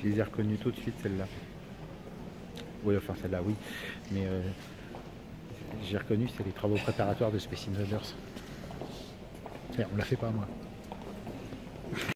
Je les ai reconnus tout de suite, celle-là. Oui, enfin celle-là, oui. Mais j'ai reconnu, c'est les travaux préparatoires de Space Invaders. Et on l'a fait pas, moi.